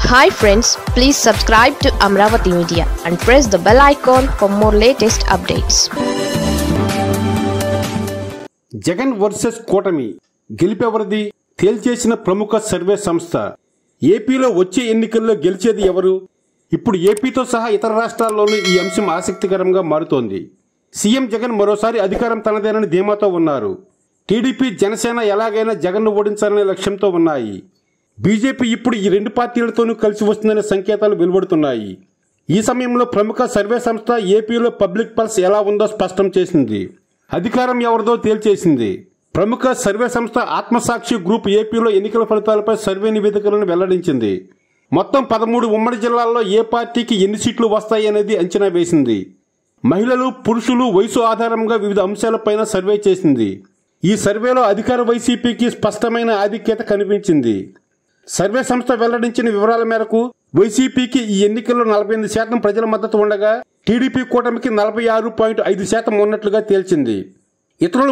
Hi friends, please subscribe to Amravati Media and press the bell icon for more latest updates. Jagan versus కూటమి గెలిపెవరిది తేల్చేసిన ప్రముఖ survey సంస్థ. ఏపీలో వచ్చే ఎన్నికల్లో గెలిచేది ఎవరు? ఇప్పుడు ఏపీతో సహా ఇతర రాష్ట్రాల్లోనూ ఈ అంశం ఆసక్తికరంగా మారుతోంది. సీఎం జగన్ మరోసారి అధికారం తనదేనని ధీమాతో ఉన్నారు. టీడీపీ, జనసేన ఎలాగైనా జగన్ను ఓడించాలనే లక్ష్యంతో ఉన్నాయి. బీజేపీ ఇప్పుడు ఈ రెండు పార్టీలతోనూ కలిసి వస్తుందనే సంకేతాలు వెలువడుతున్నాయి. ఈ సమయంలో ప్రముఖ సర్వే సంస్థ ఏపీలో పబ్లిక్ పల్స్ ఎలా ఉందో స్పష్టం చేసింది. అధికారం ఎవరిదో తేల్చేసింది. ప్రముఖ సర్వే సంస్థ ఆత్మసాక్షి గ్రూప్ ఏపీలో ఎన్నికల ఫలితాలపై సర్వే నివేదికలను వెల్లడించింది. మొత్తం 13 ఉమ్మడి జిల్లాల్లో ఏ పార్టీకి ఎన్ని సీట్లు వస్తాయి అనేది అంచనా వేసింది. మహిళలు, పురుషులు, వయసు ఆధారంగా వివిధ అంశాలపైన సర్వే చేసింది. ఈ సర్వేలో అధికార వైసీపీకి స్పష్టమైన ఆధిక్యత కనిపించింది. సర్వే సంస్థ వెల్లడించిన వివరాల మేరకు వైసీపీకి ఈ ఎన్నికల్లో 48% ప్రజల మద్దతు ఉండగా టీడీపీ కూటమికి 46.5% ఉన్నట్లుగా తేల్చింది. ఇతరులు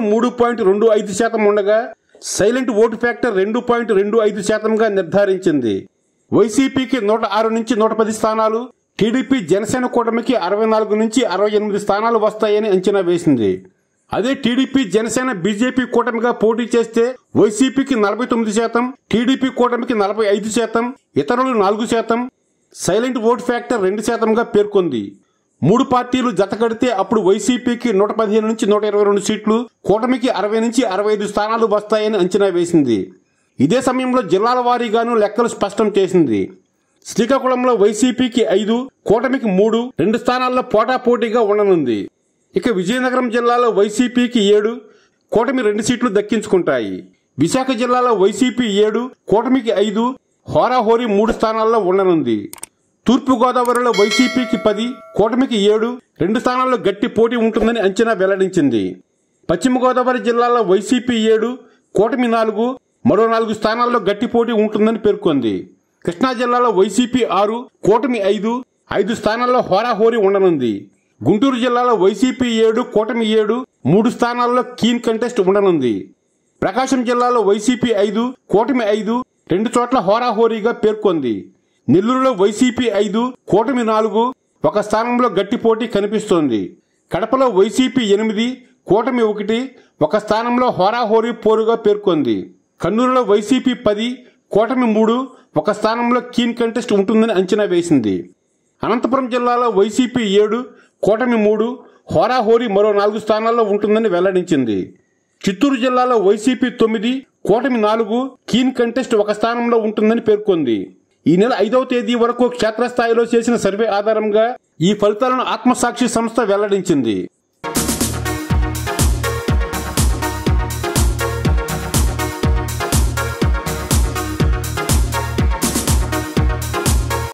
3.25% ఉండగా సైలెంట్ ఓటు ఫ్యాక్టర్ 2.25%గా నిర్ధారించింది. వైసీపీకి 106 నుంచి 110 స్థానాలు, టీడీపీ, జనసేన కూటమికి 64 నుంచి 68 స్థానాలు వస్తాయని అంచనా వేసింది. అదే టీడీపీ, జనసేన, బీజేపీ కూటమిగా పోటీ చేస్తే వైసీపీకి 49%, టీడీపీ కూటమికి 45%, ఇతరులు 4%, సైలెంట్ ఓట్ ఫ్యాక్టర్ 2%గా పేర్కొంది. 3 పార్టీలు జత కడితే అప్పుడు వైసీపీకి 115 నుంచి 122 సీట్లు, కూటమికి 60 నుంచి 65 స్థానాలు వస్తాయని అంచనా వేసింది. ఇదే సమయంలో జిల్లాల వారీగాను లెక్కలు స్పష్టం చేసింది. శ్రీకాకుళంలో వైసీపీకి 5, కూటమికి 3, 2 స్థానాల్లో పోటాపోటీగా ఉండనుంది. ఇక విజయనగరం జిల్లాలో వైసీపీకి 7, కూటమి 2 సీట్లు దక్కించుకుంటాయి. విశాఖ జిల్లాలో వైసీపీ 7, కూటమికి 5, హోరాహోరీ 3 స్థానాల్లో ఉండనుంది. తూర్పుగోదావరిలో వైసీపీకి 10, కూటమికి 7, 2 స్థానాల్లో గట్టి పోటీ ఉంటుందని అంచనా వెల్లడించింది. పశ్చిమ గోదావరి జిల్లాలో వైసీపీ 7, కూటమి 4, మరో 4 స్థానాల్లో గట్టి పోటీ ఉంటుందని పేర్కొంది. కృష్ణా జిల్లాలో వైసీపీ 6, కూటమి 5, 5 స్థానాల్లో హోరాహోరీ ఉండనుంది. గుంటూరు జిల్లాలో వైసీపీ 7, కూటమి 7, 3 స్థానాల్లో కీన్ కంటెస్ట్ ఉండనుంది. ప్రకాశం జిల్లాలో వైసీపీ 5, కూటమి 5, 2 చోట్ల హోరాహోరీగా పేర్కొంది. నెల్లూరులో వైసీపీ 5, కూటమి 4, 1 స్థానంలో గట్టి పోటీ కనిపిస్తోంది. కడపలో వైసీపీ 8, కూటమి 1, 1 స్థానంలో హోరాహోరీ పోరుగా పేర్కొంది. కర్నూలులో వైసీపీ 10, కూటమి 3, 1 స్థానంలో కీన్ కంటెస్ట్ ఉంటుందని అంచనా వేసింది. అనంతపురం జిల్లాలో వైసీపీ 7, కూటమి 3, హోరాహోరీ మరో 4 స్థానాల్లో ఉంటుందని వెల్లడించింది. చిత్తూరు జిల్లాలో వైసీపీ 9, కూటమి 4, కీన్ కంటెస్ట్ 1 స్థానంలో ఉంటుందని పేర్కొంది. ఈ నెల 5వ తేదీ వరకు క్షేత్రస్థాయిలో చేసిన సర్వే ఆధారంగా ఈ ఫలితాలను ఆత్మసాక్షి సంస్థ వెల్లడించింది.